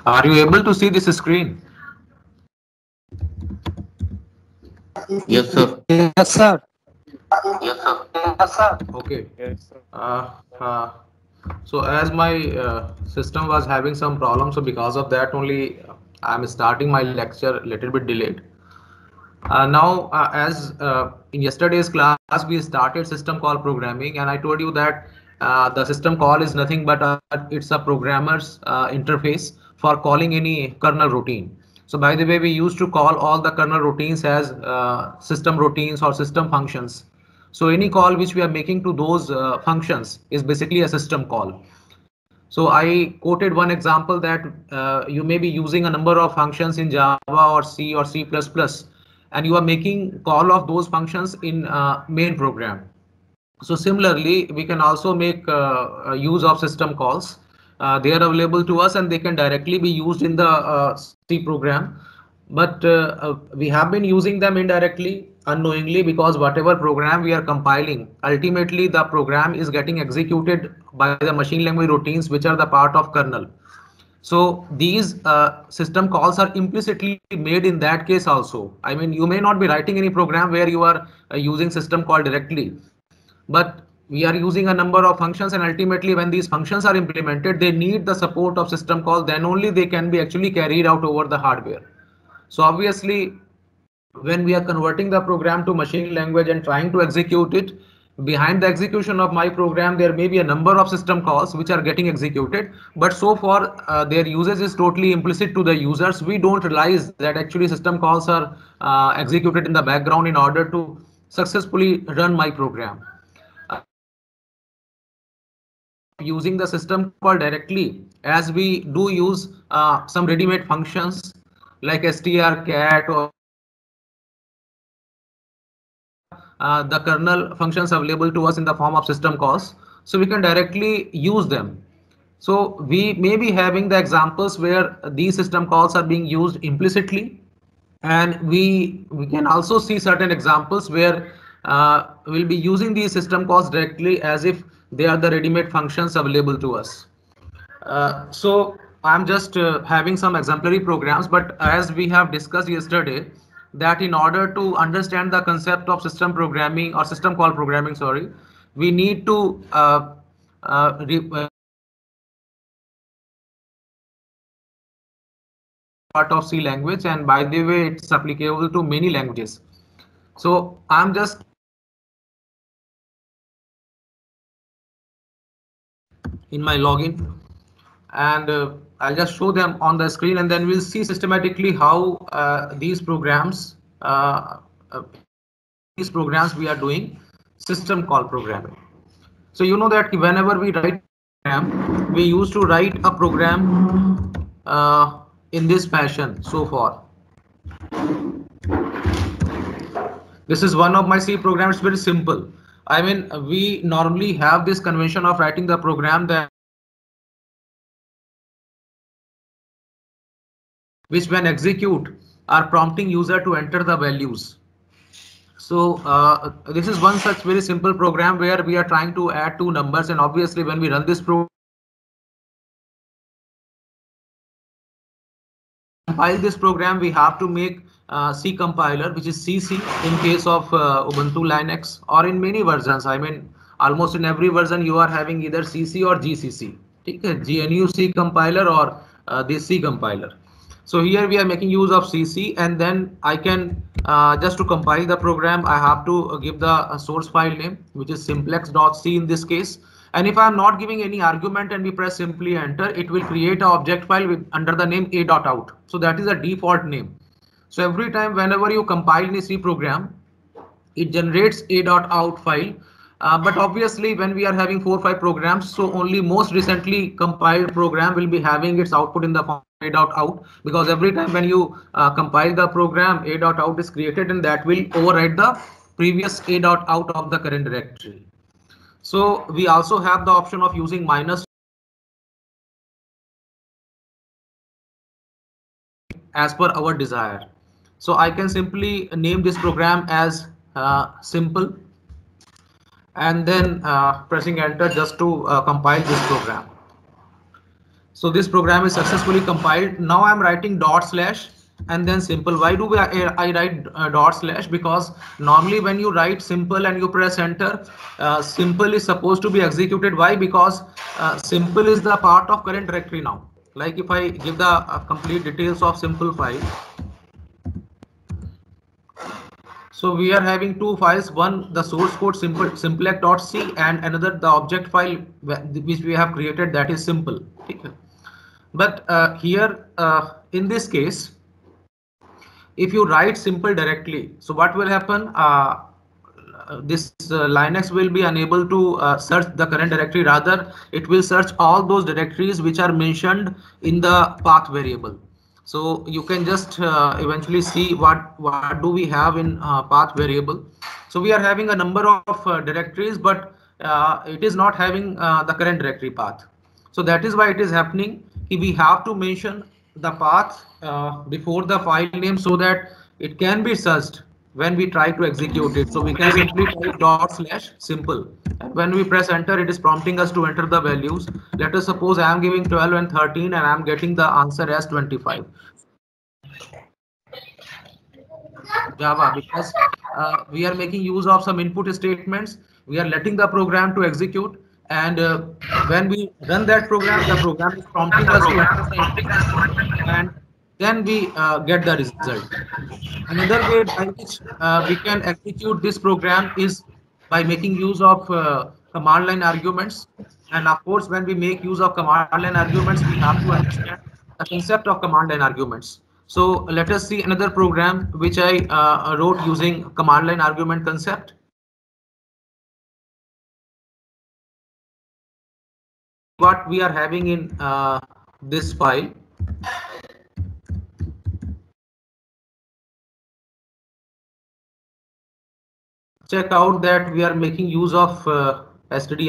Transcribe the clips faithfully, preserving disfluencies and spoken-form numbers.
Are you able to see this screen? Yes, sir. Yes, sir. Yes, sir. Yes, sir. Okay. Yes, sir. Uh, uh, so as my uh, system was having some problems, so because of that only uh, I'm starting my lecture a little bit delayed. Uh, now, uh, as uh, in yesterday's class, we started system call programming, and I told you that uh, the system call is nothing but a, it's a programmer's uh, interface for calling any kernel routine. So, by the way, we used to call all the kernel routines as uh, system routines or system functions. So, any call which we are making to those uh, functions is basically a system call. So I quoted one example that uh, you may be using a number of functions in Java or C or C plus plus, and you are making call of those functions in uh, main program. So similarly, we can also make uh, use of system calls. Uh, they are available to us and they can directly be used in the uh, C program. But uh, uh, we have been using them indirectly, unknowingly, because whatever program we are compiling, ultimately the program is getting executed by the machine language routines, which are the part of kernel. So these uh, system calls are implicitly made in that case also. I mean, you may not be writing any program where you are uh, using system call directly, but we are using a number of functions, and ultimately when these functions are implemented, they need the support of system call. Then only they can be actually carried out over the hardware. So obviously, when we are converting the program to machine language and trying to execute it, behind the execution of my program, there may be a number of system calls which are getting executed, but so far uh, their usage is totally implicit to the users. We don't realize that actually system calls are uh, executed in the background in order to successfully run my program. Using the system call directly, as we do use uh, some ready-made functions like strcat or uh, the kernel functions available to us in the form of system calls, so we can directly use them. So we may be having the examples where these system calls are being used implicitly, and we we can also see certain examples where uh, we'll be using these system calls directly as if they are the ready-made functions available to us. Uh, so I'm just uh, having some exemplary programs, but as we have discussed yesterday, that in order to understand the concept of system programming or system call programming, sorry, we need to uh, uh, re uh, part of C language, and by the way, it's applicable to many languages. So I'm just in my login, and uh, I'll just show them on the screen, and then we'll see systematically how uh, these programs uh, uh, these programs we are doing system call programming. So you know that whenever we write program, we used to write a program uh, in this fashion so far. This is one of my C programs. It's very simple. I mean, we normally have this convention of writing the program that which when execute are prompting user to enter the values. So uh, this is one such very simple program where we are trying to add two numbers, and obviously when we run this program, compile this program, we have to make uh, C compiler, which is C C in case of uh, Ubuntu Linux, or in many versions. I mean, almost in every version you are having either C C or G C C. Okay, G N U C compiler or uh, this C compiler. So here we are making use of C C, and then I can uh, just to compile the program, I have to give the uh, source file name, which is simplex.c in this case. And if I am not giving any argument and we press simply enter, it will create an object file with under the name a.out. So that is a default name. So every time whenever you compile any C program, it generates a.out file. Uh, but obviously when we are having four or five programs, so only most recently compiled program will be having its output in the form a.out, because every time when you uh, compile the program, a.out is created, and that will override the previous a.out of the current directory. So we also have the option of using minus as per our desire. So I can simply name this program as uh, simple, and then uh, pressing enter just to uh, compile this program. So this program is successfully compiled. Now I'm writing dot slash and then simple. Why do we, I, I write uh, dot slash? Because normally when you write simple and you press enter, uh, simple is supposed to be executed. Why? Because uh, simple is the part of current directory now. Like if I give the uh, complete details of simple file. So we are having two files, one the source code simple simplex.c and another the object file which we have created, that is simple. Okay. But uh, here uh, in this case, if you write simple directly, so what will happen? Uh, this uh, Linux will be unable to uh, search the current directory. Rather, it will search all those directories which are mentioned in the path variable. So you can just uh, eventually see what what do we have in uh, path variable. So we are having a number of uh, directories, but uh, it is not having uh, the current directory path. So that is why it is happening. We have to mention the path uh, before the file name so that it can be searched when we try to execute it. So we can simply type dot slash simple, and when we press enter, it is prompting us to enter the values. Let us suppose I am giving twelve and thirteen and I am getting the answer as twenty-five. Java, because uh, we are making use of some input statements, we are letting the program to execute, and uh, when we run that program, the program is prompting us to enter the input, and then we uh, get the result. Another way by which uh, we can execute this program is by making use of uh, command line arguments. And of course, when we make use of command line arguments, we have to understand the concept of command line arguments. So let us see another program which I uh, wrote using command line argument concept. What we are having in uh, this file. Check out that we are making use of uh, stdio.h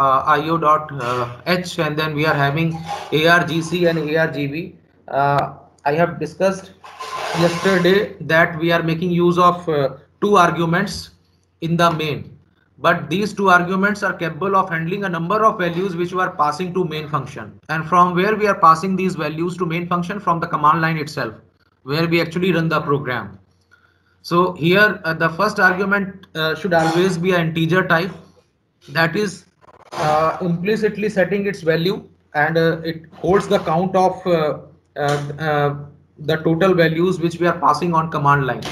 uh, and then we are having argc and argv. Uh, I have discussed yesterday that we are making use of uh, two arguments in the main, but these two arguments are capable of handling a number of values which we are passing to main function. And from where we are passing these values to main function? From the command line itself, where we actually run the program. So here uh, the first argument uh, should always be an integer type, that is uh, implicitly setting its value, and uh, it holds the count of uh, uh, uh, the total values which we are passing on command line.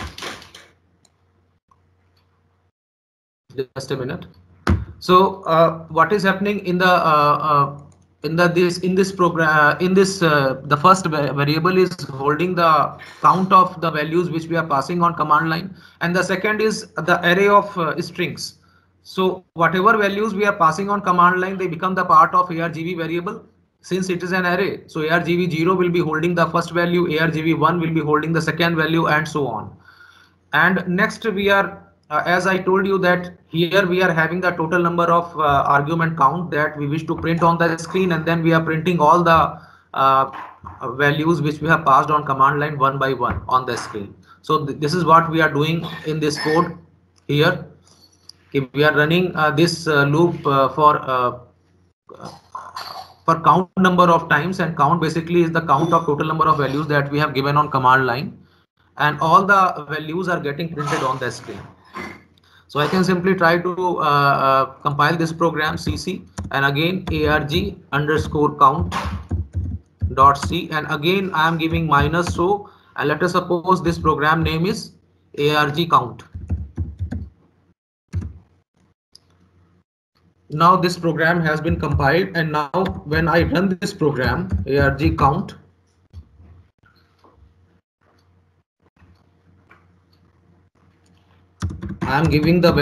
Just a minute. So uh, what is happening in the uh, uh, in the this in this program in this uh, the first variable is holding the count of the values which we are passing on command line, and the second is the array of uh, strings. So whatever values we are passing on command line, they become the part of argv variable, since it is an array. So argv zero will be holding the first value, argv one will be holding the second value, and so on. And next we are Uh, as I told you that here we are having the total number of uh, argument count that we wish to print on the screen, and then we are printing all the uh, values which we have passed on command line one by one on the screen. So th this is what we are doing in this code here. If we are running uh, this uh, loop uh, for uh, for count number of times, and count basically is the count of total number of values that we have given on command line, and all the values are getting printed on the screen. So I can simply try to uh, uh, compile this program cc, and again arg underscore count dot c, and again I am giving minus, so and let us suppose this program name is arg count. Now this program has been compiled, and now when I run this program arg count, I am giving the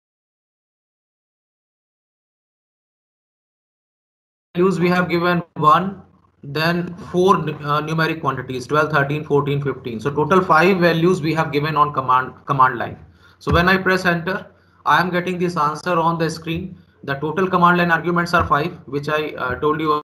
values we have given one, then four uh, numeric quantities twelve, thirteen, fourteen, fifteen. So total five values we have given on command command line. So when I press enter, I am getting this answer on the screen. The total command line arguments are five, which I uh, told you.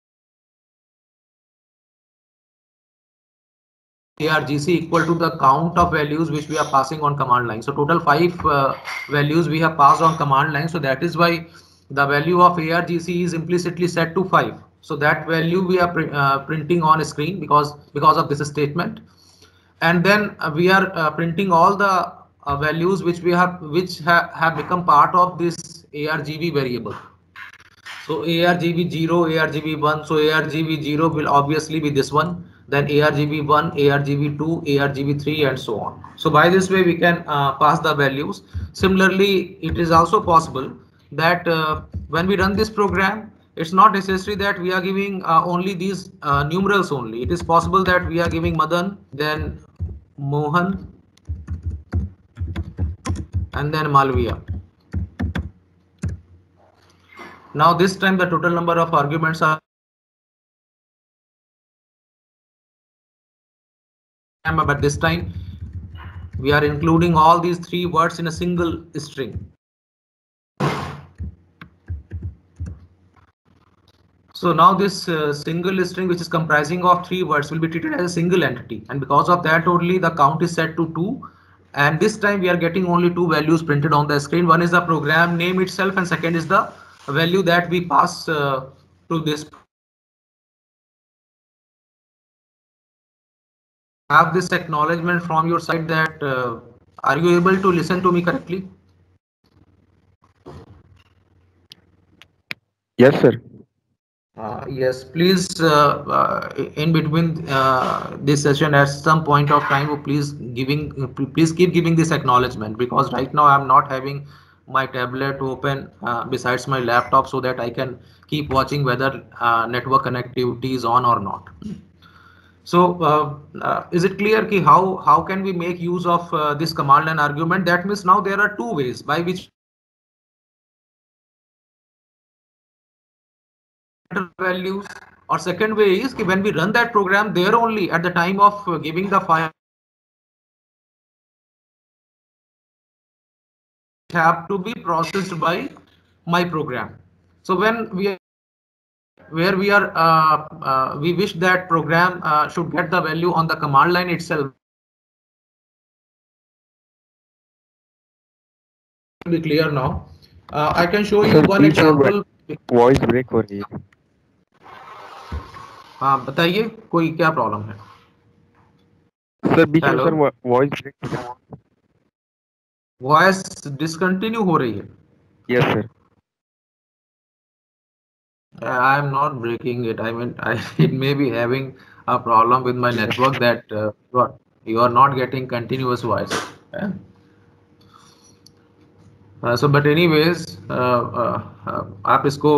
argc equal to the count of values which we are passing on command line. So total five uh, values we have passed on command line. So that is why the value of argc is implicitly set to five. So that value we are pr uh, printing on screen because because of this statement, and then uh, we are uh, printing all the uh, values which we have which ha have become part of this argv variable. So argv zero, argv one, so argv zero will obviously be this one, then argv one, argv two, argv three, and so on. So by this way we can uh, pass the values. Similarly, it is also possible that uh, when we run this program, it's not necessary that we are giving uh, only these uh, numerals only. It is possible that we are giving Madan, then Mohan, and then Malviya. Now this time the total number of arguments are, but this time we are including all these three words in a single string. So now this uh, single string, which is comprising of three words, will be treated as a single entity, and because of that only the count is set to two. And this time we are getting only two values printed on the screen. One is the program name itself, and second is the value that we pass uh, to this. Have this acknowledgement from your side that uh, are you able to listen to me correctly? Yes, sir. Uh, yes, please, uh, uh, in between uh, this session at some point of time, please giving, please keep giving this acknowledgement, because right now I'm not having my tablet open uh, besides my laptop, so that I can keep watching whether uh, network connectivity is on or not. So uh, uh, is it clear ki how how can we make use of uh, this command line argument? That means now there are two ways by which values, or second way is ki when we run that program, there only at the time of uh, giving the file have to be processed by my program. So when we are where we are uh, uh, we wish that program uh, should get the value on the command line itself. Be clear now. uh, I can show you Sir, one बीच में example. Voice break हो रही है. हाँ बताइए, कोई क्या problem है? Sir बीच में हेलो, सर वॉइस ब्रेक हो रही है. वॉइस डिसकंटिन्यू हो रही है? Yes sir. I am not breaking it. I mean, I, it may be having a problem with my network that uh, you, are, you are not getting continuous voice. Yeah? Uh, so, but anyways, uh, uh, uh, आप इसको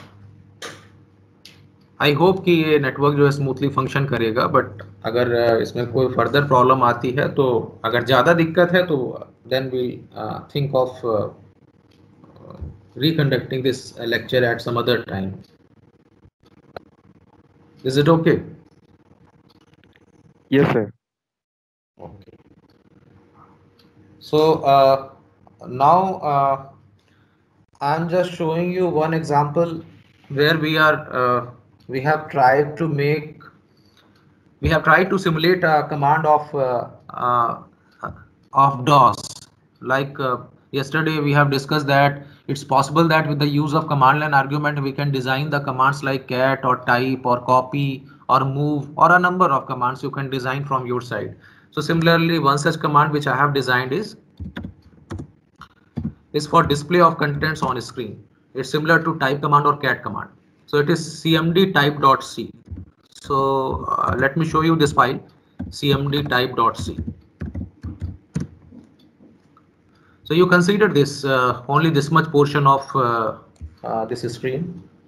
I hope कि ये network जो है smoothly function करेगा. But अगर uh, इसमें कोई फर्दर प्रॉब्लम आती है, तो अगर ज़्यादा दिक्कत है, तो then we think of reconducting this lecture at some other time. Is it okay? Yes, sir. Okay. So uh, now uh, I'm just showing you one example where we are uh, we have tried to make we have tried to simulate a command of uh, uh, of DOS. Like uh, yesterday we have discussed that it's possible that with the use of command line argument we can design the commands like cat or type or copy or move or a number of commands you can design from your side. So similarly, one such command which I have designed is is for display of contents on screen. It's similar to type command or cat command. So it is cmd type.c. So uh, let me show you this file, cmd type.c. So you consider this uh, only this much portion of uh, uh, this screen.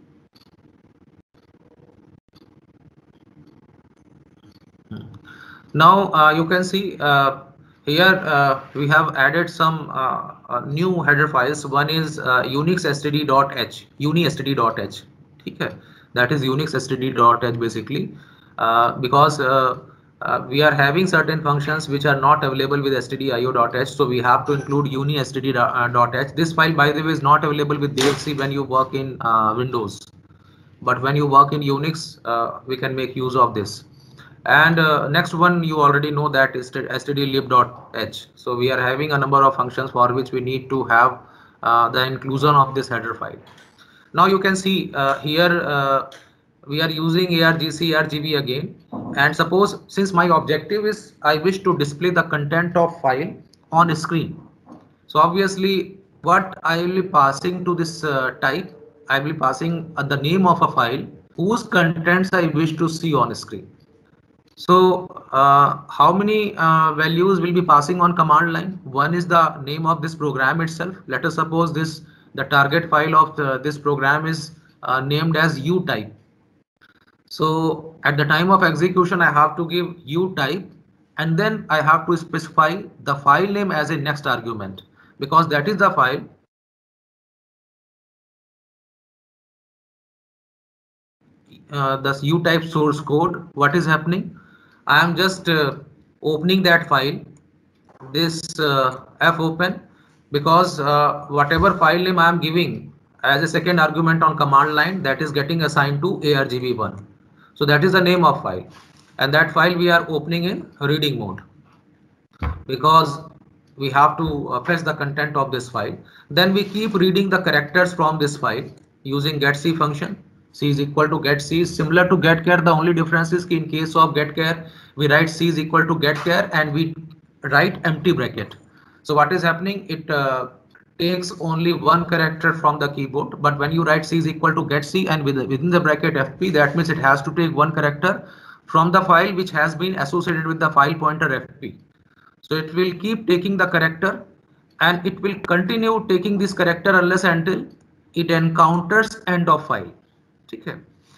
Now uh, you can see uh, here uh, we have added some uh, uh, new header files. One is uh, unixstd.h, unistd.h. Okay, that is unixstd.h basically, uh, because uh, uh, we are having certain functions which are not available with stdio.h, so we have to include unistd.h. This file, by the way, is not available with D L C when you work in uh, Windows, but when you work in Unix, uh, we can make use of this. And uh, next one you already know, that is stdlib.h. So we are having a number of functions for which we need to have uh, the inclusion of this header file. Now you can see uh, here uh, we are using argc argv again, and suppose since my objective is I wish to display the content of file on screen. So obviously what I will be passing to this uh, type, I will be passing uh, the name of a file whose contents I wish to see on screen. So uh, how many uh, values will be passing on command line? One is the name of this program itself. Let us suppose this the target file of the, this program is uh, named as u type. So at the time of execution, I have to give u type, and then I have to specify the file name as a next argument, because that is the file uh, the u type source code. What is happening? I am just uh, opening that file, this uh, f open, because uh, whatever file name I am giving as a second argument on command line, that is getting assigned to argv one. So that is the name of file, and that file we are opening in reading mode, because we have to uh, fetch the content of this file. Then we keep reading the characters from this file using getC function. C is equal to getC, similar to getchar. The only difference is in case of getchar we write C is equal to getchar and we write empty bracket. So what is happening, it uh, takes only one character from the keyboard, but when you write C is equal to getC and with, within the bracket fp, that means it has to take one character from the file which has been associated with the file pointer fp. So it will keep taking the character, and it will continue taking this character unless until it encounters end of file. Okay.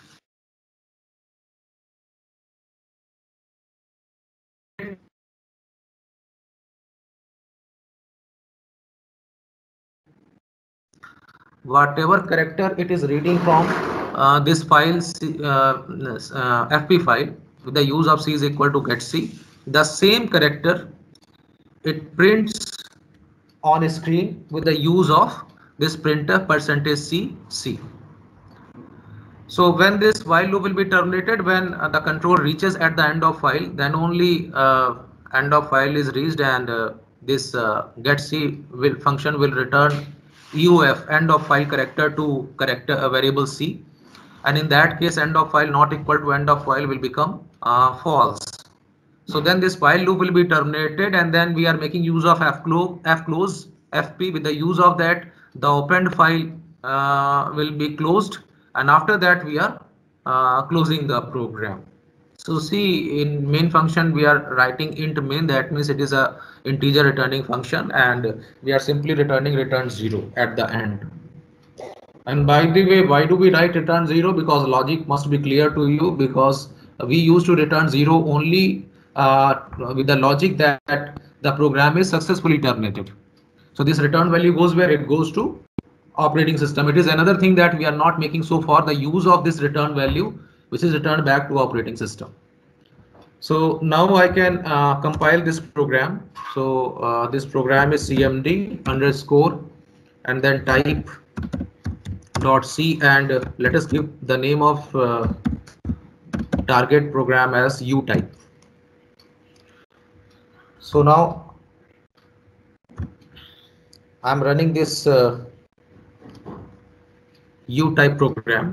Whatever character it is reading from uh, this file uh, uh, fp file with the use of c is equal to getC, the same character it prints on screen with the use of this printer percentage c c. So when this while loop will be terminated, when uh, the control reaches at the end of file, then only uh, end of file is reached, and uh, this uh, getC will function will return uf end of file character to character a variable c, and in that case end of file not equal to end of file will become uh, false. So then this while loop will be terminated, and then we are making use of fclose, fclose fp. With the use of that, the opened file uh, will be closed, and after that we are uh, closing the program. So see, in main function we are writing int main, that means it is a integer returning function, and we are simply returning return zero at the end. And by the way, why do we write return zero? Because logic must be clear to you, because we used to return zero only uh, with the logic that the program is successfully terminated. So this return value goes where? It goes to operating system. It is another thing that we are not making so far, the use of this return value, which is returned back to operating system. So now I can uh, compile this program. So uh, this program is cmd underscore and then type dot c, and uh, let us give the name of uh, target program as u type. So now I'm running this uh, u type program.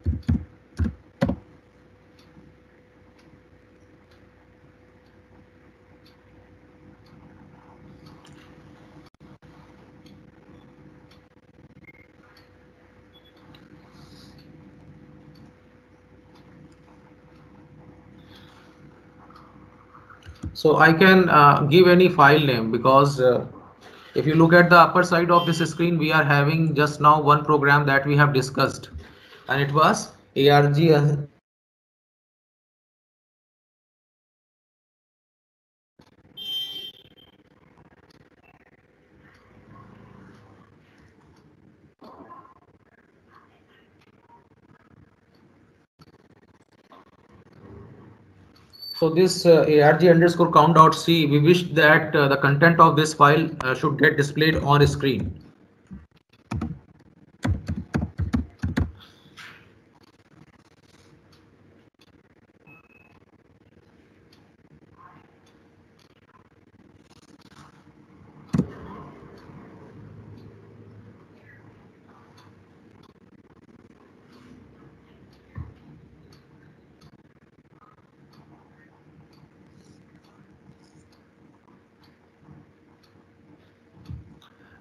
So I can uh, give any file name, because uh, if you look at the upper side of this screen, we are having just now one program that we have discussed, and it was arg So this uh, arg underscore count dot c, we wish that uh, the content of this file uh, should get displayed on screen.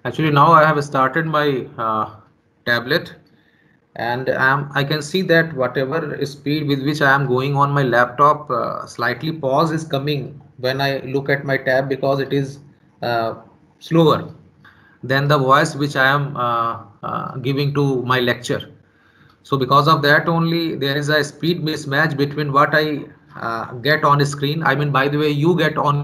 Actually, now I have started my uh, tablet, and um, I can see that whatever speed with which I am going on my laptop, uh, slightly pause is coming when I look at my tab because it is uh, slower than the voice which I am uh, uh, giving to my lecture. So because of that only there is a speed mismatch between what I uh, get on screen. I mean, by the way, you get on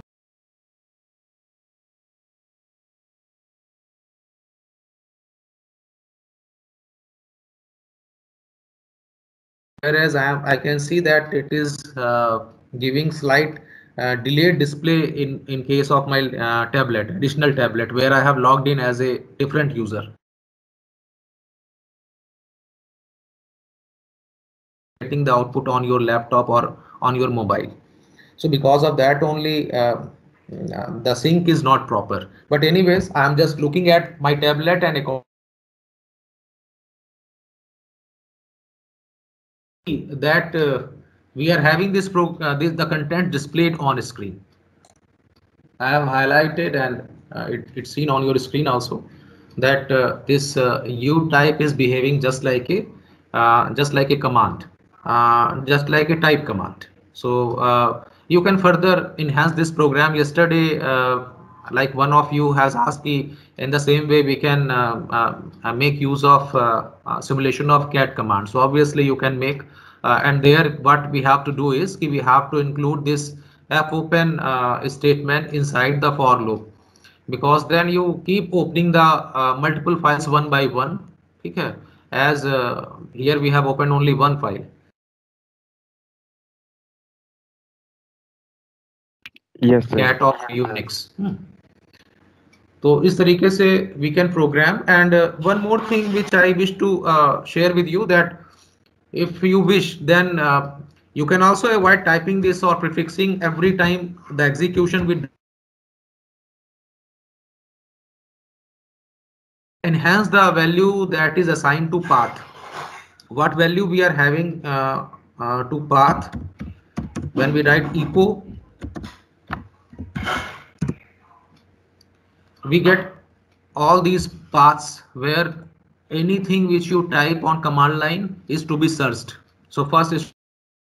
whereas I am I can see that it is uh, giving slight uh, delayed display in in case of my uh, tablet, additional tablet, where I have logged in as a different user. Getting the output on your laptop or on your mobile. So because of that only uh, uh, the sync is not proper. But anyways, I am just looking at my tablet and that uh, we are having this, pro uh, this the content displayed on screen. I have highlighted and uh, it, it's seen on your screen also that uh, this uh, U type is behaving just like a uh, just like a command, uh, just like a type command. So uh, you can further enhance this program. Yesterday, uh, like one of you has asked me, in the same way we can uh, uh, uh, make use of uh, uh, simulation of cat command. So obviously you can make, uh, and there what we have to do is we have to include this fopen uh, statement inside the for loop, because then you keep opening the uh, multiple files one by one. Okay, as uh, here we have opened only one file. Yes, sir. Cat of Unix. Hmm. तो इस तरीके से we can program. And uh, one more thing which I wish to uh, share with you, that if you wish, then uh, you can also avoid typing this or prefixing every time the execution with enhance the value that is assigned to path. What value we are having uh, uh, to path when we write echo, we get all these paths where anything which you type on command line is to be searched. So first is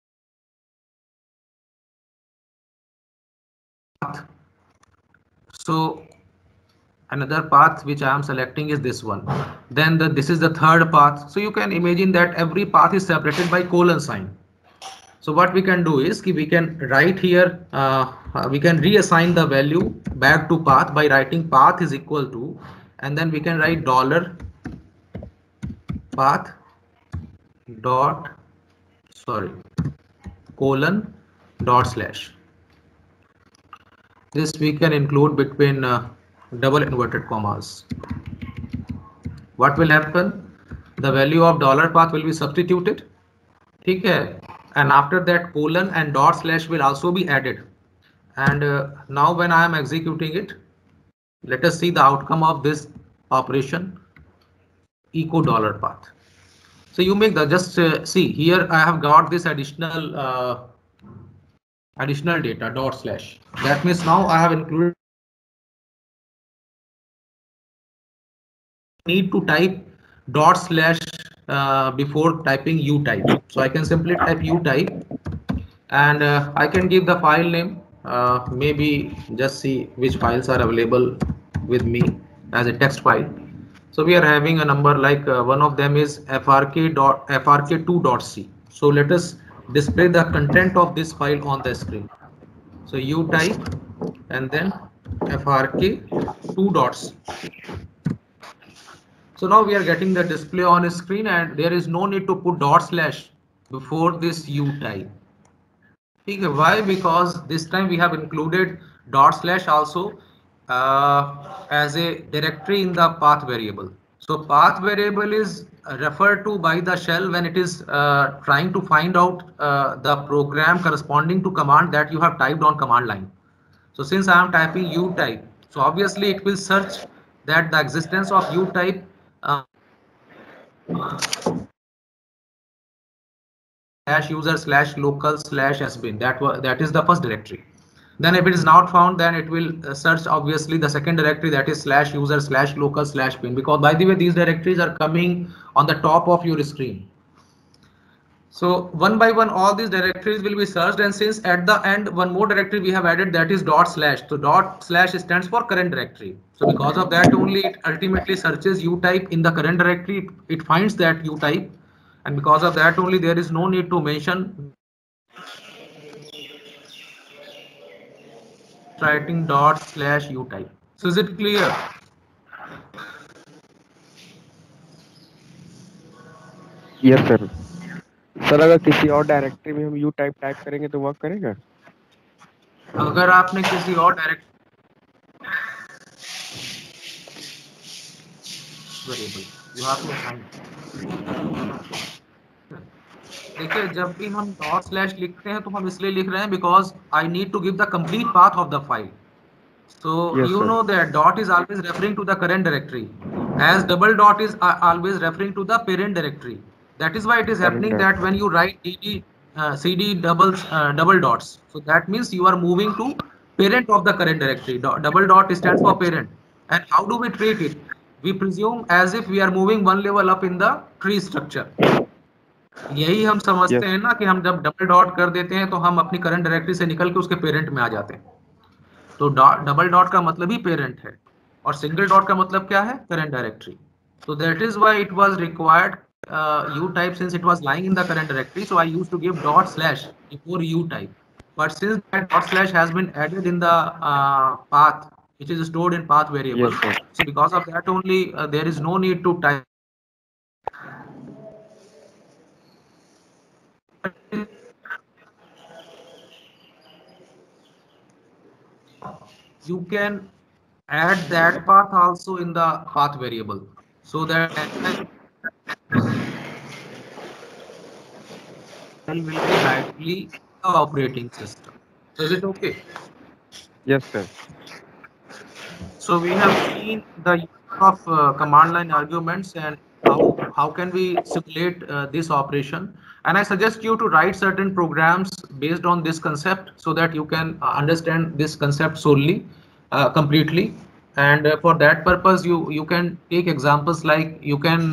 path. So another path which I am selecting is this one. Then the, this is the third path. So you can imagine that every path is separated by colon sign. So what we can do is we can write here, uh, we can reassign the value back to path by writing path is equal to, and then we can write dollar path dot, sorry, colon dot slash. This we can include between uh, double inverted commas. What will happen? The value of dollar path will be substituted. Okay, and after that colon and dot slash will also be added. And uh, now when I am executing it, let us see the outcome of this operation, echo dollar path. So you make the, just uh, see here I have got this additional uh, additional data dot slash. That means now I have included, need to type dot slash uh, before typing U type. So I can simply type U type, and uh, I can give the file name, uh, maybe just see which files are available with me as a text file. So we are having a number like uh, one of them is frk dot frk two dot c. So let us display the content of this file on the screen. So U type and then frk two dots. So now we are getting the display on screen, and there is no need to put dot slash before this U type. Okay, why? Because this time we have included dot slash also uh, as a directory in the path variable. So path variable is referred to by the shell when it is uh, trying to find out uh, the program corresponding to command that you have typed on command line. So since I am typing U type, so obviously it will search that the existence of U type uh, slash user slash local slash sbin. That was that is the first directory. Then if it is not found, then it will uh, search obviously the second directory, that is slash user slash local slash bin, because by the way these directories are coming on the top of your screen. So one by one all these directories will be searched, and since at the end one more directory we have added, that is dot slash. So dot slash stands for current directory. So because of that only it ultimately searches U type in the current directory, it finds that U type, and because of that only there is no need to mention writing dot slash U type. So is it clear? Yes sir. Sir अगर किसी और directory में हम you type type करेंगे तो work करेगा? अगर आपने किसी और direct variable you have to assign, देखिए जब भी हम डॉट स्लैश लिखते हैं तो हम इसलिए लिख रहे हैं because I need to give the complete path of the file. So Yes, you sir. know that dot is always referring to the current directory, as double dot is uh, always referring to the parent directory. That is why it is Parent happening directory. that when you write dd uh, cd doubles uh, double dots, so that means you are moving to parent of the current directory. Do double dot stands for parent. And how do we treat it? We presume as if we are moving one level up in the tree structure. यही हम समझते Yes. हैं ना कि हम जब double dot कर देते हैं तो हम अपनी करंट डायरेक्टरी से निकल के उसके पेरेंट में आ जाते हैं. तो डबल डॉट का मतलब ही पेरेंट है और सिंगल डॉट का मतलब क्या है? Current directory. So that is why it was required uh, U type, since it was lying in the current directory. So I used to give dot slash before U type. But since that dot slash has been added in the uh, path, which is stored in path variable. Yes, sir. So because of that only uh, there is no need to type. You can add that path also in the path variable, so that will be directly the operating system. So is it okay? Yes, sir. So we have seen the use of uh, command line arguments and how how can we simulate uh, this operation. And I suggest you to write certain programs based on this concept so that you can uh, understand this concept solely, uh, completely. And uh, for that purpose, you you can take examples like you can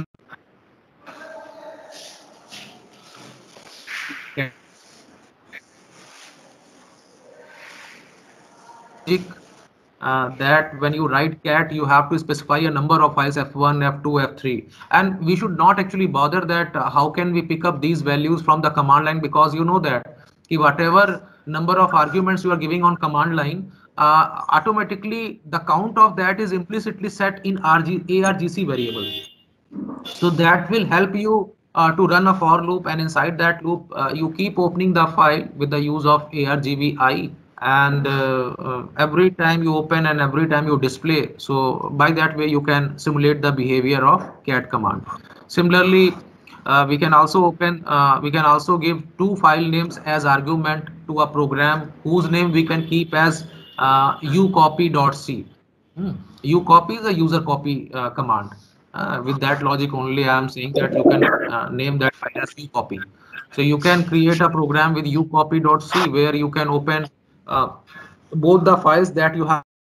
Uh, that when you write cat you have to specify a number of files f one, f two, f three, and we should not actually bother that uh, how can we pick up these values from the command line, because you know that ki whatever number of arguments you are giving on command line, uh, automatically the count of that is implicitly set in R G, argc variable. So that will help you uh, to run a for loop, and inside that loop uh, you keep opening the file with the use of argvi, and uh, uh, every time you open and every time you display, so by that way you can simulate the behavior of cat command. Similarly, uh, we can also open uh, we can also give two file names as argument to a program whose name we can keep as uh, ucopy.c. Hmm. Ucopy is a user copy uh, command. Uh, with that logic only, I am saying that you can uh, name that file as ucopy. So you can create a program with ucopy.c where you can open uh, both the files that you have,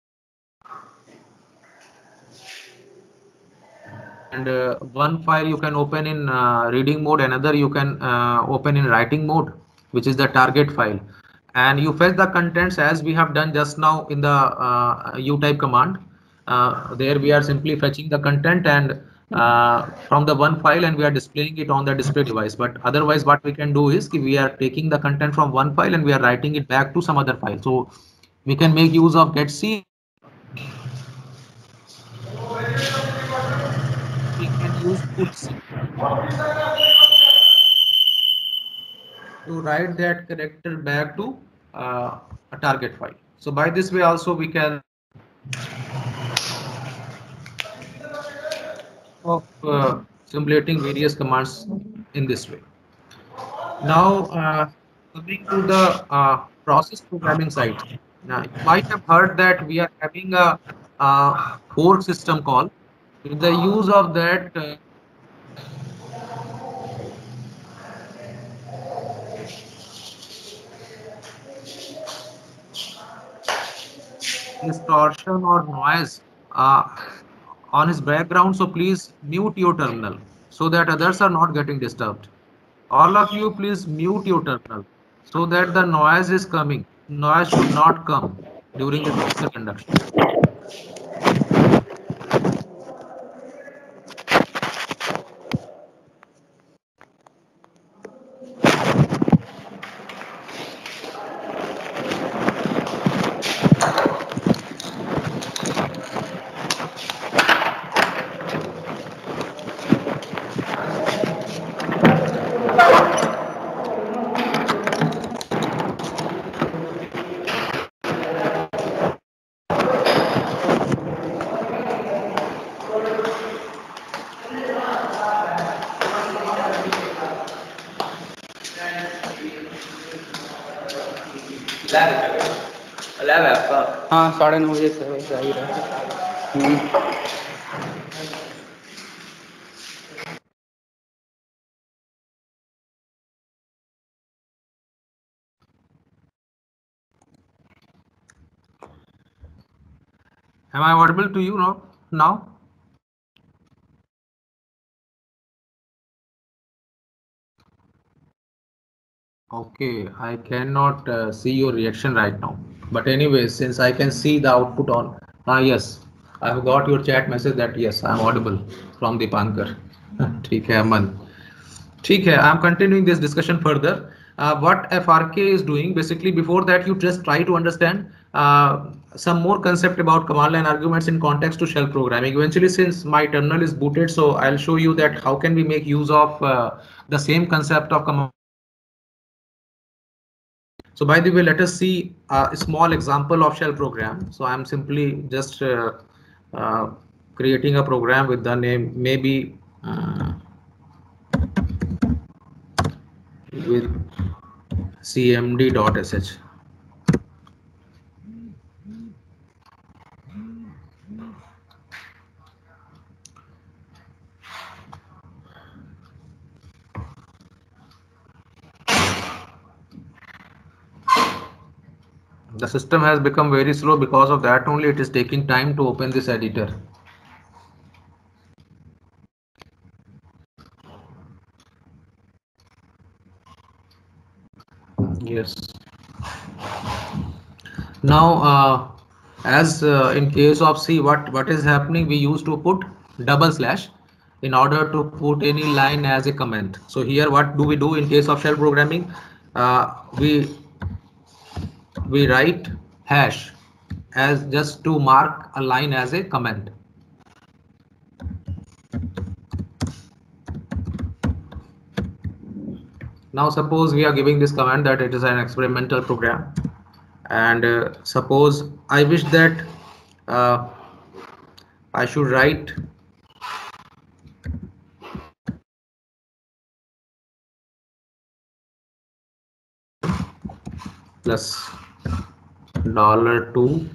and uh, one file you can open in uh, reading mode, another you can uh, open in writing mode, which is the target file. And you fetch the contents as we have done just now in the uh, utype command. Uh, there we are simply fetching the content and uh, from the one file, and we are displaying it on the display device. But otherwise what we can do is we are taking the content from one file and we are writing it back to some other file. So we can make use of getc. We can use puts to write that character back to uh, a target file. So by this way also we can of uh, simulating various commands in this way. Now uh, coming to the uh, process programming side. Now you might have heard that we are having a, a fork system call. With the use of that uh, distortion or noise uh, on his background, so please mute your terminal so that others are not getting disturbed. All of you, please mute your terminal so that the noise is coming. Noise should not come during the lecture conduction. Lab है आपका? हाँ, साढ़े नौ बजे से वैसे आ ही रहा है। Am I audible to you now? Now? Okay, I cannot uh, see your reaction right now. But anyway, since I can see the output on, ah yes, I have got your chat message that yes, I am audible from Dipankar. ठीक है अमन. ठीक है, I am continuing this discussion further. Uh, what F R K is doing, basically before that you just try to understand uh, some more concept about command line arguments in context to shell programming. Eventually, since my terminal is booted, so I'll show you that how can we make use of uh, the same concept of command. So by the way, let us see a small example of shell program. So I'm simply just uh, uh, creating a program with the name maybe uh, with cmd.sh. The system has become very slow, because of that only it is taking time to open this editor. Yes. Now, uh, as uh, in case of C, what, what is happening, we used to put double slash in order to put any line as a comment. So here, what do we do in case of shell programming? Uh, we we write hash as just to mark a line as a comment. Now suppose we are giving this command that it is an experimental program, and uh, suppose I wish that uh, I should write plus dollar two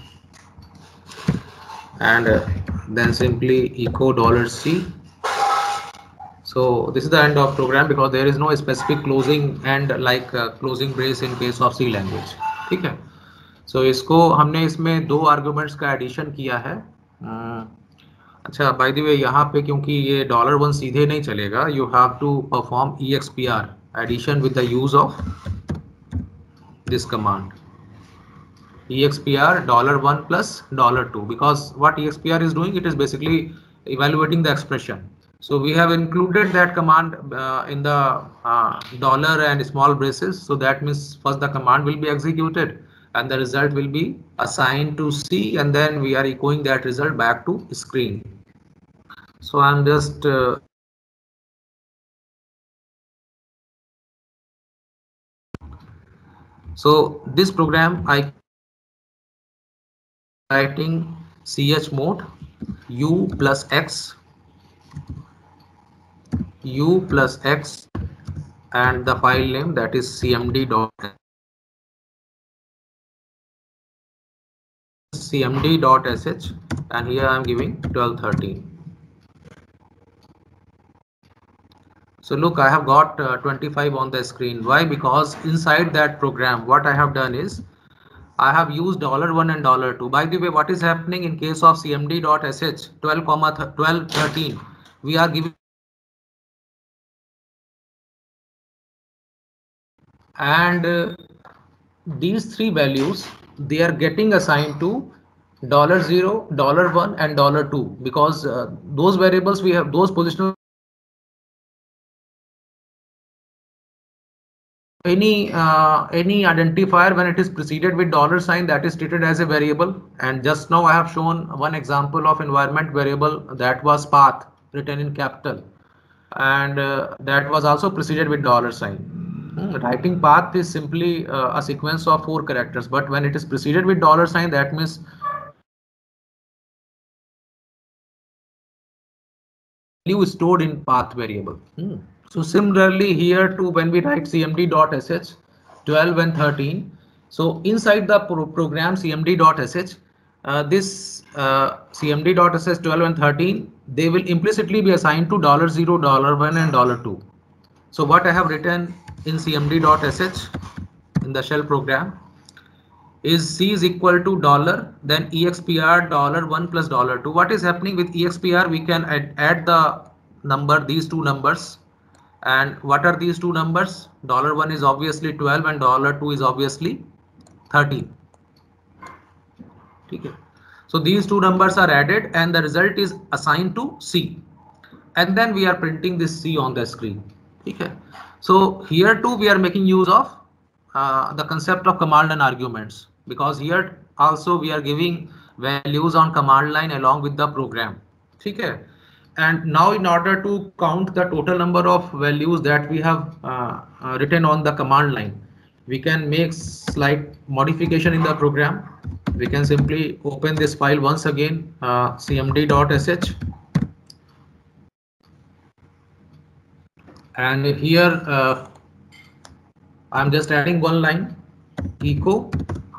and uh, then simply echo dollar C. So this is the end of program, because there is no specific closing end like uh, closing brace in case of C language. ठीक है. So इसको हमने इसमें दो arguments का addition किया है. uh, अच्छा, बाय द वे यहाँ पे क्योंकि ये डॉलर वन सीधे नहीं चलेगा, you have to perform E X P R addition with the use of this command E X P R dollar one plus dollar two, because what E X P R is doing, it is basically evaluating the expression. So we have included that command uh, in the uh, dollar and small braces. So that means first the command will be executed and the result will be assigned to C, and then we are echoing that result back to screen. So I'm just uh, so this program I writing chmod u plus x u plus x and the file name, that is cmd dot cmd dot sh, and here I am giving twelve thirteen. So look, I have got uh, twenty-five on the screen. Why? Because inside that program what I have done is I have used dollar one and dollar two. By the way, what is happening in case of C M D dot S H twelve, twelve, thirteen? We are giving and uh, these three values, they are getting assigned to dollar zero, dollar one, and dollar two, because uh, those variables we have, those positional, any uh, any identifier when it is preceded with dollar sign, that is treated as a variable. And just now I have shown one example of environment variable, that was path, written in capital, and uh, that was also preceded with dollar sign. Hmm, writing path is simply uh, a sequence of four characters, but when it is preceded with dollar sign, that means value is stored in path variable. Hmm. So similarly here too, when we write C M D dot S H twelve and thirteen, so inside the pro program C M D dot S H, uh, this uh, C M D dot S H twelve and thirteen, they will implicitly be assigned to dollar zero, dollar one, and dollar two. So what I have written in C M D dot S H in the shell program is C is equal to dollar, then E X P R dollar one plus dollar two. What is happening with E X P R? We can add, add the number, these two numbers. And what are these two numbers? Dollar one is obviously twelve and dollar two is obviously thirteen. Okay. So these two numbers are added and the result is assigned to C. And then we are printing this C on the screen. Okay. So here too we are making use of uh, the concept of command line arguments, because here also we are giving values on command line along with the program. Okay. And now in order to count the total number of values that we have uh, uh, written on the command line, we can make slight modification in the program. We can simply open this file once again, uh, C M D dot S H. And here uh, I'm just adding one line, echo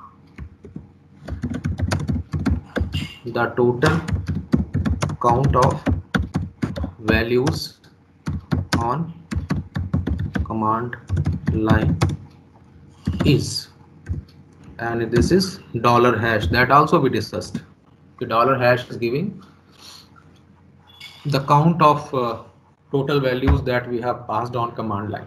the total count of values on command line is, and this is dollar hash, that also we discussed. The dollar hash is giving the count of uh, total values that we have passed on command line.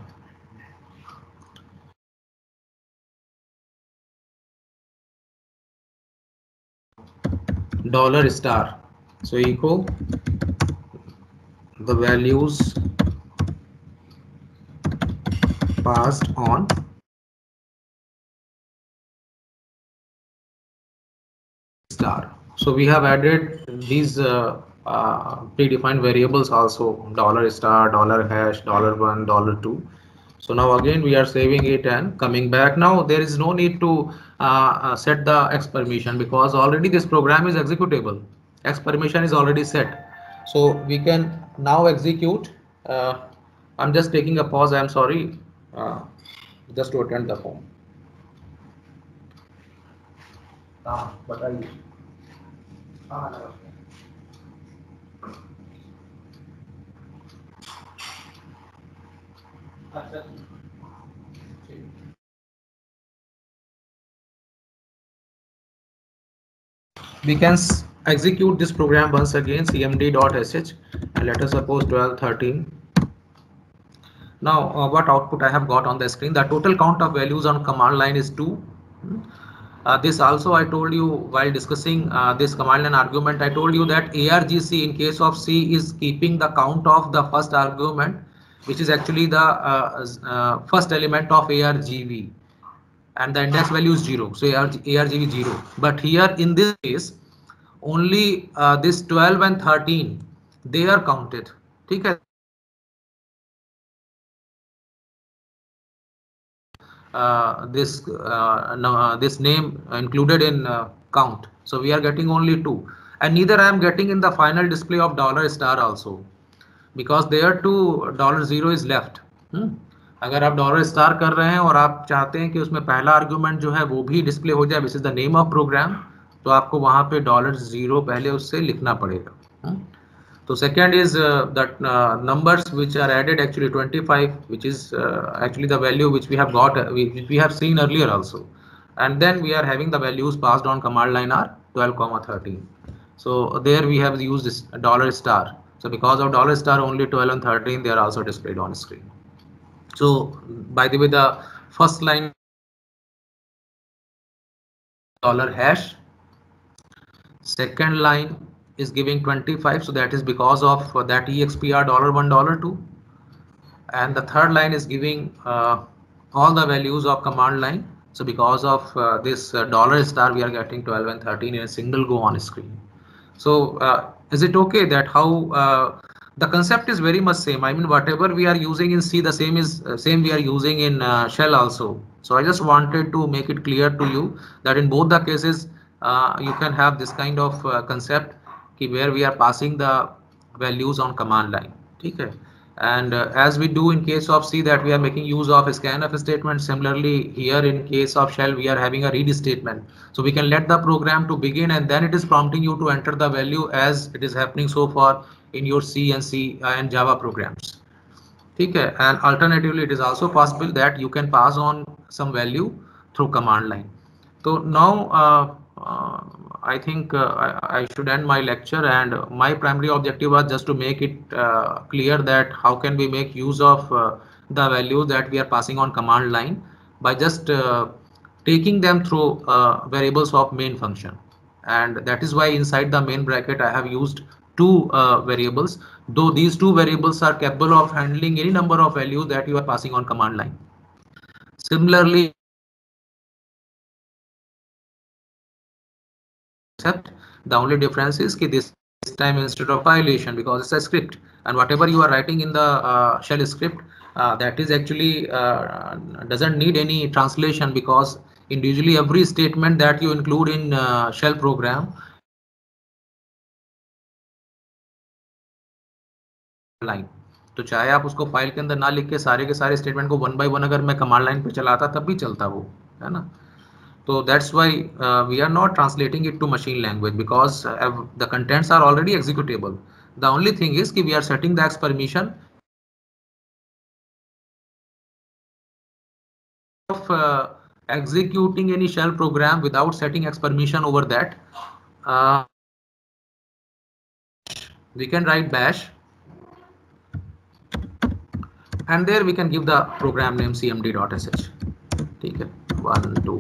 Dollar star, so echo the values passed on star. So we have added these uh, uh, predefined variables also, dollar star, dollar hash, dollar one, dollar two. So now again we are saving it and coming back. Now there is no need to uh, uh, set the X permission, because already this program is executable. X permission is already set. So we can now execute. Uh, I'm just taking a pause. I'm sorry. Uh, just to attend the phone. Ah, but I. Ah, no. We can execute this program once again, C M D dot S H, and let us suppose twelve, thirteen. Now uh, what output I have got on the screen? The total count of values on command line is two. Uh, this also I told you while discussing uh, this command line argument. I told you that A R G C in case of C is keeping the count of the first argument, which is actually the uh, uh, first element of A R G V, and the index value is zero. So A R G V is zero. But here in this case, only uh, this twelve and thirteen, they are counted. Okay. Uh, this uh, no, uh, this name included in uh, count, so we are getting only two, and neither I am getting in the final display of dollar star also, because there too dollar zero is left. hmm? अगर आप dollar star कर रहे हैं और आप चाहते हैं कि उसमें पहला आर्गुमेंट जो है वो भी डिस्प्ले हो जाए, which is the name of program, तो आपको वहां पे डॉलर जीरो पहले उससे लिखना पड़ेगा. So second is uh, that uh, numbers which are added, actually twenty-five, which is uh, actually the value which we have got, uh, which we have seen earlier also. and then we are having the values passed on command line are twelve comma thirteen. So there we have used this dollar star. So because of dollar star, only twelve and thirteen they are also displayed on screen. So by the way, the first line dollar hash, second line is giving twenty-five, so that is because of that E X P R dollar one dollar two, and the third line is giving uh, all the values of command line. So because of uh, this uh, dollar star, we are getting twelve and thirteen in a single go on screen. So uh, is it okay that how uh, the concept is very much same? I mean, whatever we are using in C, the same is uh, same we are using in uh, shell also. So I just wanted to make it clear to you that in both the cases uh, you can have this kind of uh, concept where we are passing the values on command line. Okay. And uh, as we do in case of C, that we are making use of a scanf statement. Similarly, here in case of shell, we are having a read statement. So we can let the program to begin, and then it is prompting you to enter the value as it is happening so far in your C and C uh, and Java programs. Okay. And alternatively, it is also possible that you can pass on some value through command line. So now uh, uh, I think uh, I, I should end my lecture, and my primary objective was just to make it uh, clear that how can we make use of uh, the values that we are passing on command line by just uh, taking them through uh, variables of main function. And that is why inside the main bracket I have used two uh, variables, though these two variables are capable of handling any number of values that you are passing on command line. Similarly, except the only difference is that this time instead of violation, because it's a script, and whatever you are writing in the uh, shell script, uh, that is actually uh, doesn't need any translation, because individually every statement that you include in uh, shell program line, तो चाहे आप उसको file के अंदर ना लिख के सारे के सारे स्टेटमेंट को वन बाय वन अगर मैं कमांड लाइन पे चलाता तब भी चलता वो, है ना. So that's why uh, we are not translating it to machine language, because uh, the contents are already executable. The only thing is that we are setting the X permission of uh, executing any shell program without setting X permission over that. Uh, we can write bash, and there we can give the program name cmd.sh. Okay, one, two.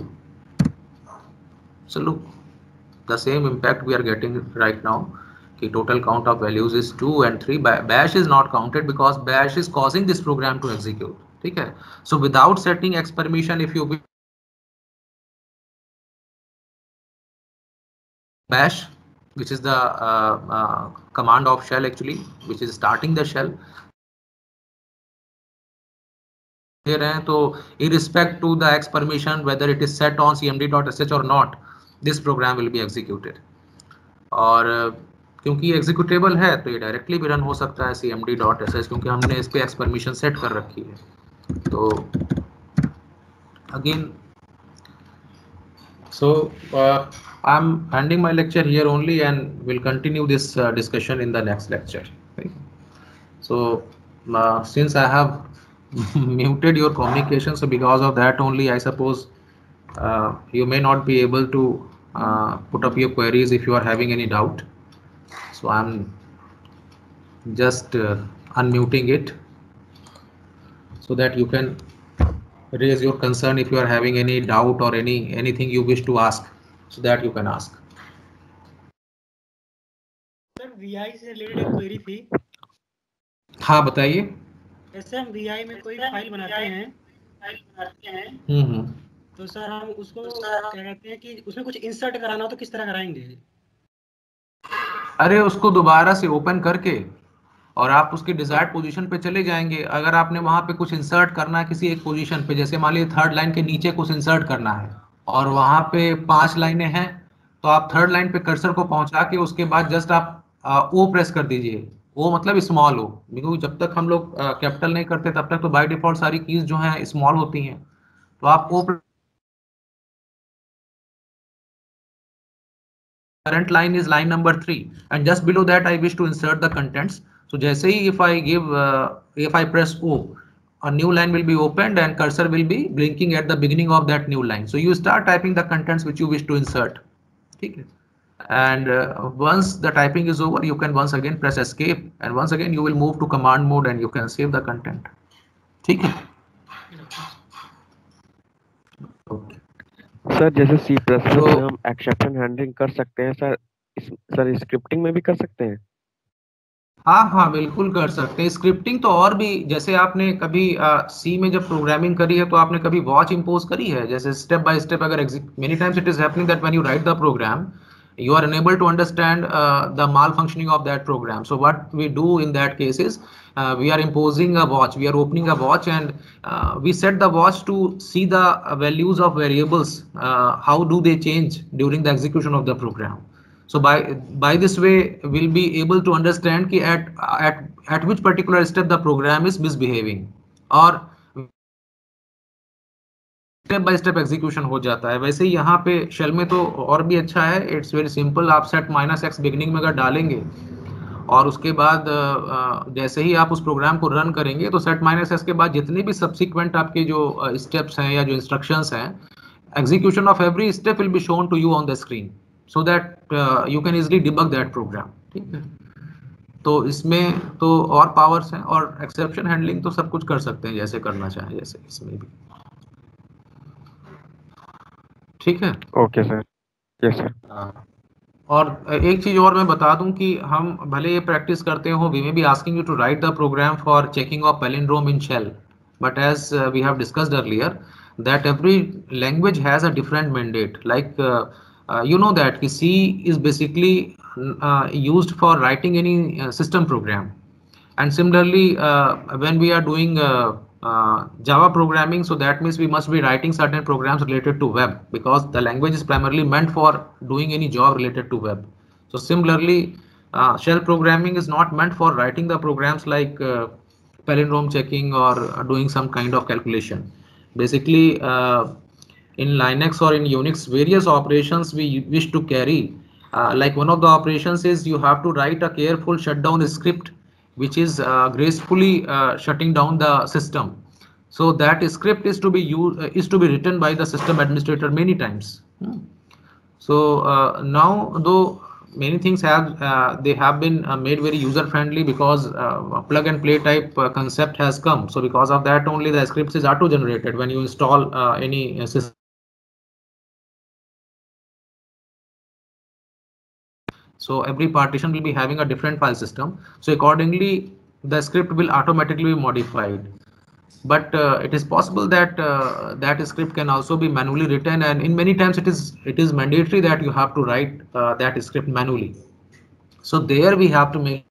So look, the same impact we are getting right now. The total count of values is two and three. Bash is not counted because bash is causing this program to execute. Okay. So without setting X permission, if you bash, which is the uh, uh, command of shell actually, which is starting the shell. So irrespective to the X permission, whether it is set on cmd.sh or not, this program will be executed. और क्योंकि executable है तो ये directly भी run हो सकता है cmd.sh, क्योंकि हमने इस पे एक्स परमिशन सेट कर रखी है. तो again, so I am ending my lecture here only and will continue this discussion in the next lecture. So uh, since I have muted your communication, so because of that only I suppose uh, you may not be able to uh, put up your queries if you are having any doubt. So I'm just uh, unmuting it so that you can raise your concern if you are having any doubt or any anything you wish to ask, so that you can ask. Sir V I से related एक query थी. हाँ बताइए. जैसे हम V I में कोई file बनाते हैं फाइल बनाते हैं हम्म तो सर हम उसको क्या कहते हैं कि उसमें कुछ इंसर्ट कराना हो तो किस तरह कराएंगे? अरे उसको दोबारा से ओपन करके और आप उसके डिजायर्ड पोजीशन पे चले जाएंगे. अगर आपने वहां पे कुछ इंसर्ट करना है किसी एक पोजीशन पे, जैसे मान लीजिए थर्ड लाइन के नीचे कुछ इंसर्ट करना है और वहां पे पांच लाइनें हैं, तो आप थर्ड लाइन पे कर्सर को पहुंचा के उसके बाद जस्ट आप ओ प्रेस कर दीजिए. वो मतलब स्मॉल हो, क्योंकि जब तक हम लोग कैपिटल नहीं करते तब तक तो बाय डिफॉल्ट सारी कीज जो हैं स्मॉल होती हैं. तो आप ओ current line is line number three, and just below that I wish to insert the contents. So जैसे ही if I give uh, if I press O, a new line will be opened and cursor will be blinking at the beginning of that new line. So you start typing the contents which you wish to insert. Okay. And uh, once the typing is over, you can once again press escape, and once again you will move to command mode and you can save the content. Okay. Okay. Sir जैसे C plus plus में हम exception handling कर सकते हैं sir, इस sir scripting में भी कर सकते हैं? हाँ हाँ बिल्कुल कर सकते हैं स्क्रिप्टिंग तो। और भी जैसे आपने कभी सी में जब प्रोग्रामिंग करी है तो आपने कभी वॉच इंपोज करी है, जैसे स्टेप बाय स्टेप अगर many times it is happening that when you write the program you are unable to understand uh, the malfunctioning of that program. So what we do in that case is uh, we are imposing a watch, we are opening a watch, and uh, we set the watch to see the values of variables, uh, how do they change during the execution of the program. So by by this way we'll be able to understand ki at at at which particular step the program is misbehaving, or step by step execution हो जाता है। वैसे ही यहाँ पे shell में तो और भी अच्छा है, इट्स वेरी सिंपल। आप सेट माइनस एक्स बिगिनिंग में अगर डालेंगे और उसके बाद जैसे ही आप उस प्रोग्राम को रन करेंगे तो सेट माइनस एक्स के बाद जितने भी सब्सिक्वेंट आपके जो स्टेप्स हैं या जो इंस्ट्रक्शंस हैं, execution of every step will be shown to you on the screen so that you can easily debug that program. ठीक है, तो इसमें तो और पावर्स हैं, और एक्सेप्शन हैंडलिंग तो सब कुछ कर सकते हैं जैसे करना चाहें, जैसे इसमें भी। ठीक है, ओके सर, यस सर। और एक चीज और मैं बता दूं कि हम भले ये प्रैक्टिस करते हो, we may be asking you to write the program for checking of palindrome in shell, but as we have discussed earlier that every language has a different mandate. Like you know that C is basically uh, used for writing any uh, system program, and similarly uh, when we are doing uh, uh, Java programming, so that means we must be writing certain programs related to web, because the language is primarily meant for doing any job related to web. So similarly uh, shell programming is not meant for writing the programs like uh, palindrome checking or uh, doing some kind of calculation. Basically uh, in Linux or in Unix, various operations we wish to carry. Uh, like one of the operations is you have to write a careful shutdown script which is uh, gracefully uh, shutting down the system. So that script is to be used, uh, is to be written by the system administrator many times. Hmm. So uh, now though many things have uh, they have been uh, made very user friendly, because uh, plug and play type uh, concept has come. So because of that only the scripts is auto generated when you install uh, any uh, system. So every partition will be having a different file system, so accordingly the script will automatically be modified. But uh, it is possible that uh, that script can also be manually written, and in many times it is it is mandatory that you have to write uh, that script manually. So there we have to make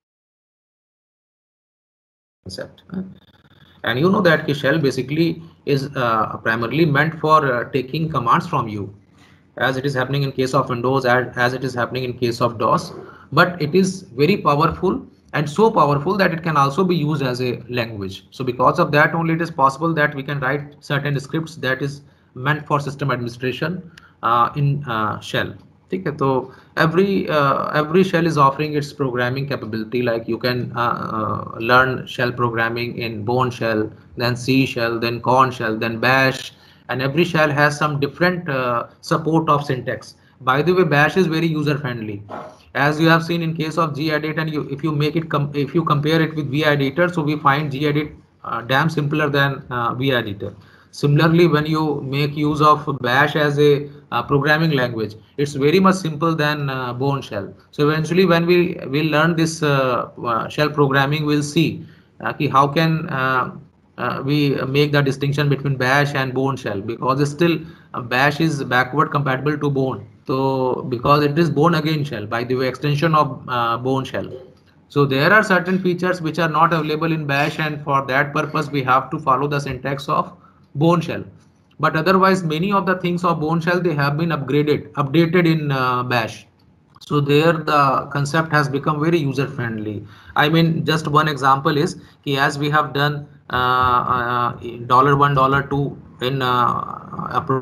concept. And you know that shell basically is uh, primarily meant for uh, taking commands from you, as it is happening in case of Windows, as, as it is happening in case of DOS, but it is very powerful, and so powerful that it can also be used as a language. So because of that only it is possible that we can write certain scripts that is meant for system administration uh, in uh, shell. Okay, so every uh, every shell is offering its programming capability. Like you can uh, uh, learn shell programming in Bourne shell, then C shell, then Corn shell, then Bash, and every shell has some different uh, support of syntax. By the way, Bash is very user friendly, as you have seen in case of gedit, and you if you make it com if you compare it with VEditor, so we find gedit uh, damn simpler than uh, VEditor. Similarly, when you make use of Bash as a uh, programming language, it's very much simple than uh, Bourne shell. So eventually when we will learn this uh, uh, shell programming, we'll see uh, how can uh, Uh, we make the distinction between Bash and Bourne shell, because still uh, Bash is backward compatible to Bourne. So because it is Bourne again shell, by the way, extension of uh, Bourne shell. So there are certain features which are not available in Bash, and for that purpose we have to follow the syntax of Bourne shell. But otherwise many of the things of Bourne shell, they have been upgraded, updated in uh, Bash. So there the concept has become very user friendly. I mean, just one example is ki as we have done dollar uh, uh, one dollar two in uh, a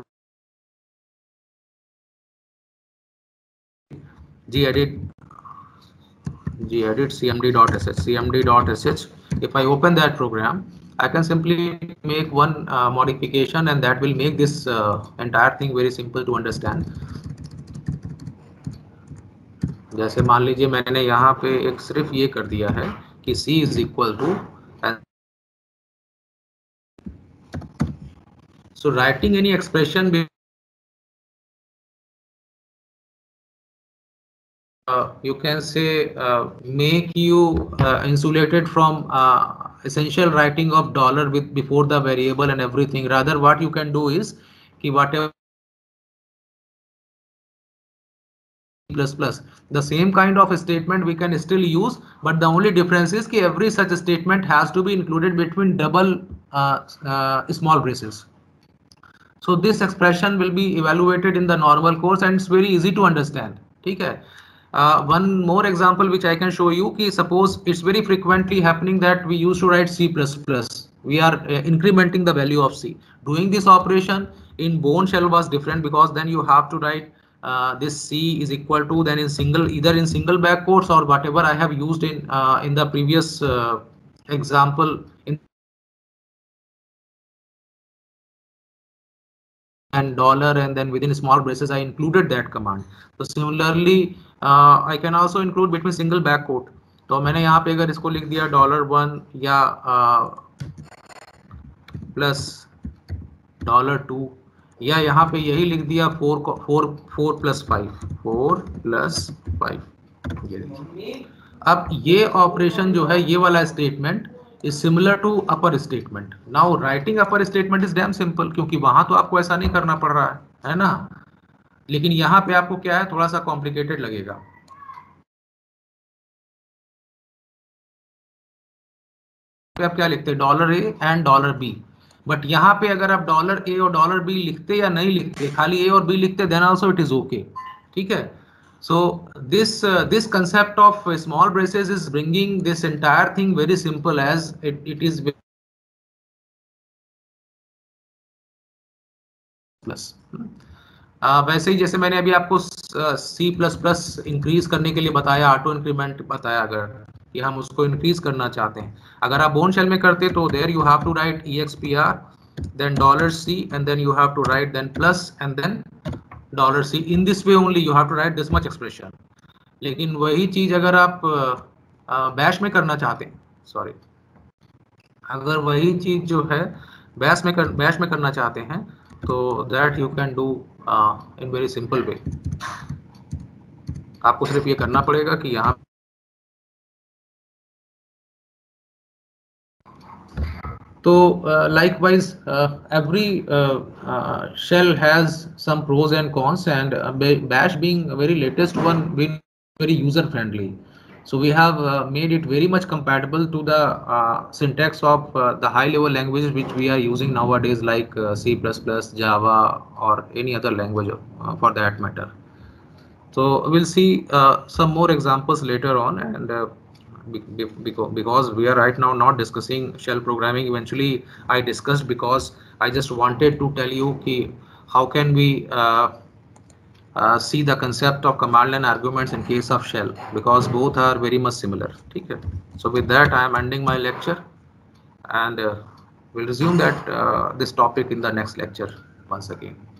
gedit gedit cmd.sh cmd.sh. If I open that program, I can simply make one uh, modification and that will make this uh, entire thing very simple to understand. जैसे मान लीजिए मैंने यहाँ पे एक सिर्फ ये कर दिया है कि C is equal to, so writing any expression uh, you can say uh, make you uh, insulated from uh, essential writing of dollar with before the variable and everything. Rather what you can do is कि whatever plus plus the same kind of statement we can still use, but the only difference is कि every such statement has to be included between double uh, uh, small braces. So this expression will be evaluated in the normal course and it's very easy to understand. ठीक है. Uh, one more example which I can show you कि suppose it's very frequently happening that we used to write C plus plus. We are uh, incrementing the value of C. Doing this operation in Bourne shell was different because then you have to write uh, this C is equal to then in single, either in single back quotes or whatever I have used in uh, in the previous uh, example in and dollar, and then within small braces I included that command. So similarly uh, I can also include between single back quote. तो मैंने यहाँ पे अगर इसको लिख दिया dollar one या plus dollar two, या यहाँ पे यही लिख दिया four four four plus five four plus five ये देखिए. अब ये ऑपरेशन जो है ये वाला statement is similar to upper statement. Now writing upper statement is damn simple क्योंकि वहां तो आपको ऐसा नहीं करना पड़ रहा है, है ना. लेकिन यहाँ पे आपको क्या है, थोड़ा सा कॉम्प्लिकेटेड लगेगा. पे आप क्या लिखते हैं, dollar A and dollar B. But यहाँ पे अगर आप डॉलर ए और डॉलर बी लिखते या नहीं लिखते, खाली ए और बी लिखते, then also it is okay. ठीक है. So this uh, this concept of uh, small braces is bringing this entire thing very simple as it, it is plus. uh, वैसे ही जैसे मैंने अभी आपको C प्लस प्लस इंक्रीज करने के लिए बताया, ऑटो इंक्रीमेंट बताया, अगर कि हम उसको इंक्रीज करना चाहते हैं, अगर आप बोर्न शेल में करते तो there you have to write E X P R then dollar C and then you have to write then plus and then dollar C. In this way only you have to write this much expression. लेकिन वही चीज अगर आप bash में करना चाहते हैं, sorry, अगर वही चीज जो है बैश में कर बैश में करना चाहते हैं तो that you can do in very simple way. आपको सिर्फ ये करना पड़ेगा कि यहाँ So uh, likewise, uh, every uh, uh, shell has some pros and cons, and uh, Bash being a very latest one, being very user friendly. So we have uh, made it very much compatible to the uh, syntax of uh, the high level languages which we are using nowadays, like uh, C plus plus, Java, or any other language uh, for that matter. So we'll see uh, some more examples later on, and uh, because we are right now not discussing shell programming. Eventually I discussed because I just wanted to tell you ki how can we uh, uh, see the concept of command line arguments in case of shell, because both are very much similar. Okay. So with that I am ending my lecture, and uh, we'll resume that uh, this topic in the next lecture once again.